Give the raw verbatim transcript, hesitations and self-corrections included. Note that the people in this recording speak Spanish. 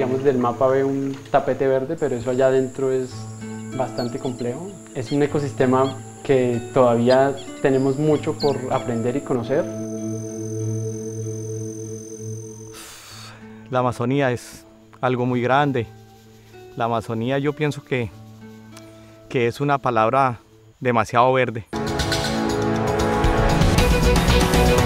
digamos, del mapa ve un tapete verde, pero eso allá adentro es bastante complejo. Es un ecosistema que todavía tenemos mucho por aprender y conocer. La Amazonía es algo muy grande. La Amazonía yo pienso que, que es una palabra demasiado verde.